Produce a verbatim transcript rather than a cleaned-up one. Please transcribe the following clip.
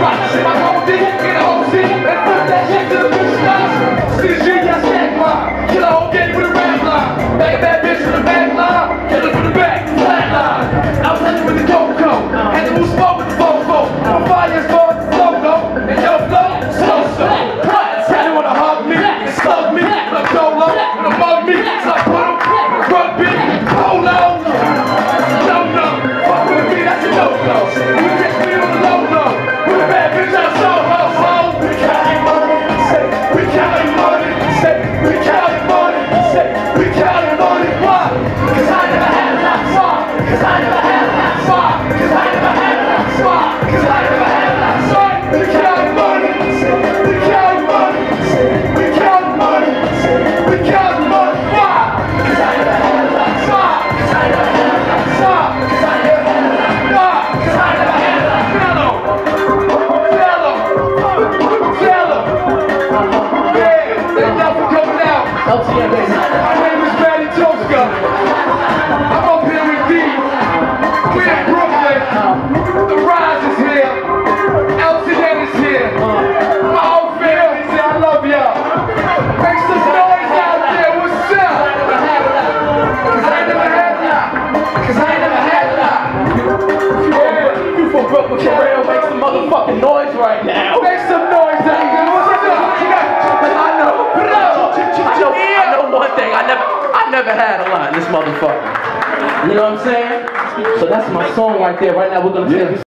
My name is Manny Toska. I'm up here with D. We're in Brooklyn. The Rise is here. L T N is here. My whole family's here. I love y'all. Make some noise out there. What's up? Cause I never had that. Cause I never had that. Yeah. You from Brooklyn for real, make some motherfucking noise right now. Make some noise out there. What's up? I know. I know, I know one thing, I never I never had a lot in this motherfucker. You know what I'm saying? So that's my song right there. Right now we're gonna take this.